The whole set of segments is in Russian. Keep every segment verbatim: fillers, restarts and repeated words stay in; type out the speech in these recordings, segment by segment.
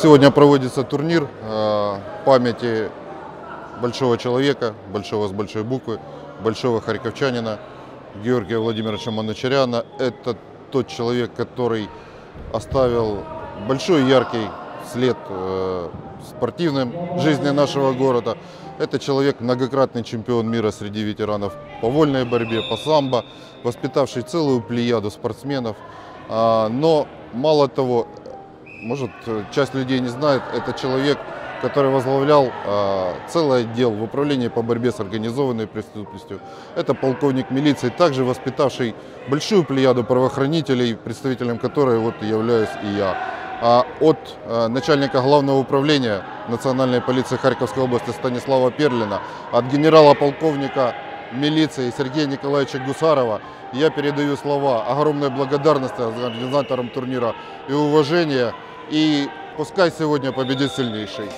Сегодня проводится турнир э, памяти большого человека, большого с большой буквы, большого харьковчанина Георгия Владимировича Манучаряна. Это тот человек, который оставил большой яркий след э, в спортивной жизни нашего города. Это человек, многократный чемпион мира среди ветеранов по вольной борьбе, по самбо, воспитавший целую плеяду спортсменов. А, но мало того, может, часть людей не знает, это человек, который возглавлял а, целый отдел в управлении по борьбе с организованной преступностью. Это полковник милиции, также воспитавший большую плеяду правоохранителей, представителем которой вот являюсь и я. А от а, начальника главного управления Национальной полиции Харьковской области Станислава Перлина, от генерала-полковника милиции Сергея Николаевича Гусарова я передаю слова огромной благодарности организаторам турнира и уважения. И пускай сегодня победит сильнейший.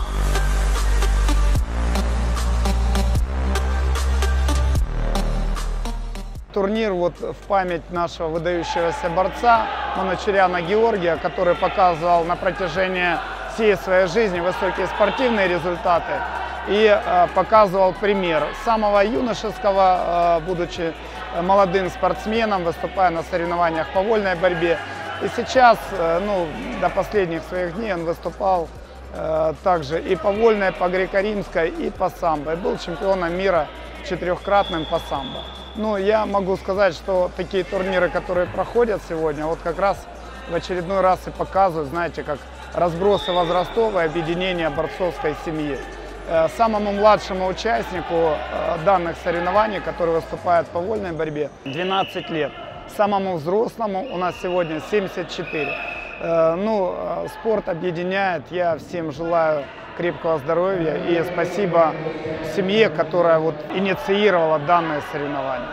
Турнир вот в память нашего выдающегося борца Манучаряна Георгия, который показывал на протяжении всей своей жизни высокие спортивные результаты и э, показывал пример. С самого юношеского, э, будучи молодым спортсменом, выступая на соревнованиях по вольной борьбе. И сейчас, э, ну, до последних своих дней он выступал э, также и по вольной, по греко-римской, и по самбо. И был чемпионом мира четырехкратным по самбо. Ну, я могу сказать, что такие турниры, которые проходят сегодня, вот как раз в очередной раз и показывают, знаете, как разбросы возрастов и объединение борцовской семьи. Самому младшему участнику данных соревнований, который выступает по вольной борьбе, двенадцать лет. Самому взрослому у нас сегодня семьдесят четыре. Ну, спорт объединяет. Я всем желаю крепкого здоровья и спасибо семье, которая вот инициировала данное соревнование.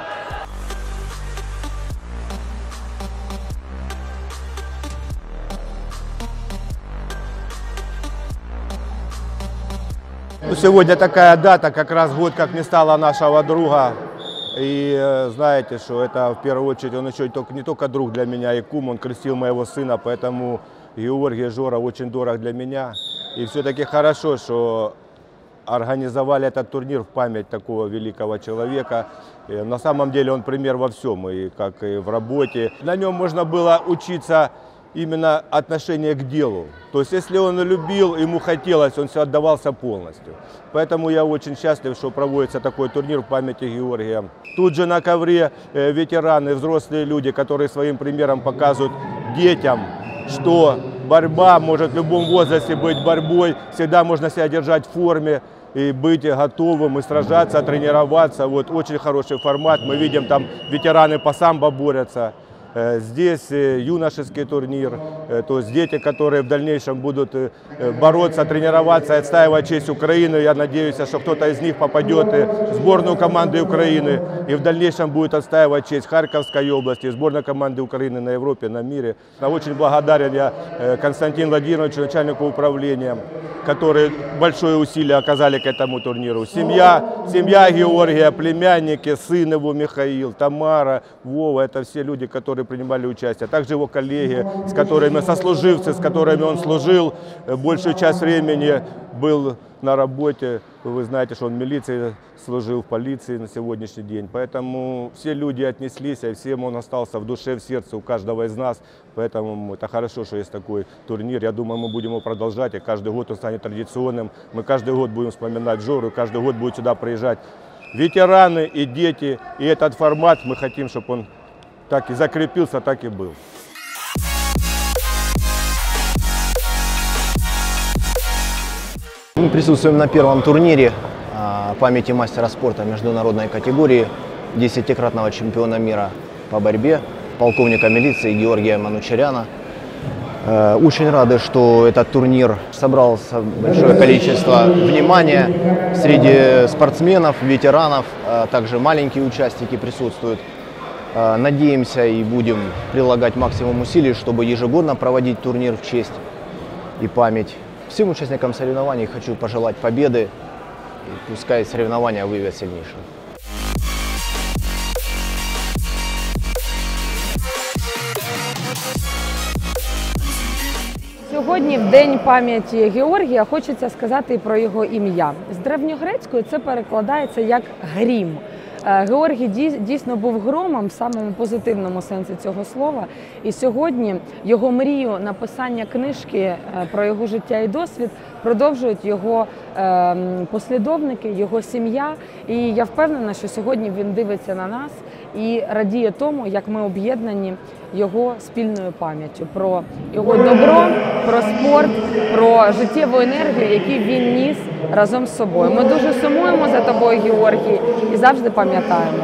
Сегодня такая дата, как раз год, как не стало нашего друга. И знаете, что это в первую очередь он еще только, не только друг для меня и кум, он крестил моего сына, поэтому Георгий Жора очень дорог для меня. И все-таки хорошо, что организовали этот турнир в память такого великого человека. И на самом деле он пример во всем, и как и в работе. На нем можно было учиться именно отношение к делу. То есть, если он любил, ему хотелось, он все отдавался полностью. Поэтому я очень счастлив, что проводится такой турнир в памяти Георгия. Тут же на ковре ветераны, взрослые люди, которые своим примером показывают детям, что борьба может в любом возрасте быть борьбой, всегда можно себя держать в форме и быть готовым, и сражаться, тренироваться. Вот очень хороший формат. Мы видим, там ветераны по самбо борются. Здесь юношеский турнир, то есть дети, которые в дальнейшем будут бороться, тренироваться, отстаивать честь Украины. Я надеюсь, что кто-то из них попадет в сборную команды Украины и в дальнейшем будет отстаивать честь Харьковской области, сборной команды Украины на Европе, на мире. Я очень благодарен я Константину Владимировичу, начальнику управления, которые большое усилие оказали к этому турниру. Семья, семья Георгия, племянники, сын его Михаил, Тамара, Вова, это все люди, которые принимали участие. Также его коллеги, с которыми, сослуживцы, с которыми он служил, большую часть времени был на работе. Вы знаете, что он в милиции служил, в полиции на сегодняшний день. Поэтому все люди отнеслись, и всем он остался в душе, в сердце у каждого из нас. Поэтому это хорошо, что есть такой турнир. Я думаю, мы будем его продолжать, и каждый год он станет традиционным. Мы каждый год будем вспоминать Жору, каждый год будут сюда приезжать ветераны и дети. И этот формат мы хотим, чтобы он так и закрепился, так и был. Мы присутствуем на первом турнире памяти мастера спорта международной категории, десятикратного чемпиона мира по борьбе, полковника милиции Георгия Манучаряна. Очень рады, что этот турнир собрал большое количество внимания среди спортсменов, ветеранов, также маленькие участники присутствуют. Надеемся и будем прилагать максимум усилий, чтобы ежегодно проводить турнир в честь и память. Всем участникам соревнований хочу пожелать победы, и пускай соревнования выявят сильнейших. Сьогодні, в День пам'яті Георгія, хочеться сказати і про його ім'я. З древньогрецької це перекладається як «грім». Георгій дійсно був громом в самому позитивному сенсі цього слова. І сьогодні його мрію написання книжки про його життя і досвід продовжують його послідовники, його сім'я. І я впевнена, що сьогодні він дивиться на нас і радіє тому, як ми об'єднані його спільною пам'яттю про його добро, про спорт, про життєву енергію, яку він ніс разом з собою. Ми дуже сумуємо за тобою, Георгій, і завжди пам'ятаємо.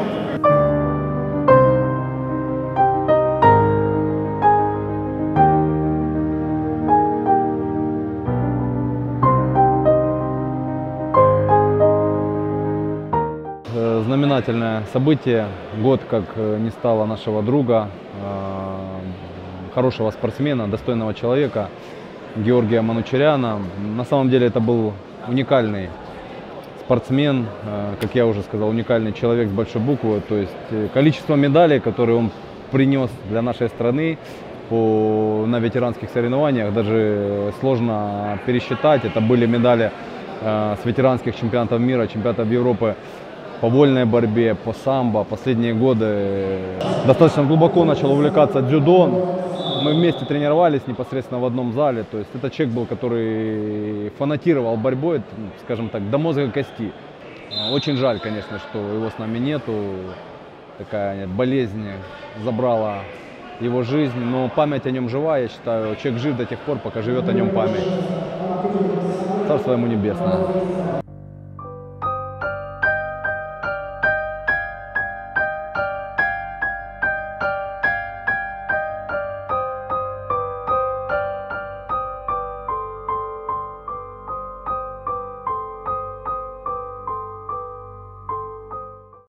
Знаменательное событие, год как не стало нашего друга, хорошего спортсмена, достойного человека Георгия Манучаряна. На самом деле это был уникальный спортсмен, как я уже сказал, уникальный человек с большой буквы. То есть количество медалей, которые он принес для нашей страны по, на ветеранских соревнованиях, даже сложно пересчитать. Это были медали с ветеранских чемпионатов мира, чемпионатов Европы по вольной борьбе, по самбо. Последние годы достаточно глубоко начал увлекаться дзюдо. Мы вместе тренировались непосредственно в одном зале. То есть это человек был, который фанатировал борьбой, скажем так, до мозга кости. Очень жаль, конечно, что его с нами нету. Такая болезнь забрала его жизнь, но память о нем жива, я считаю. Человек жив до тех пор, пока живет о нем память. Царство ему небесное.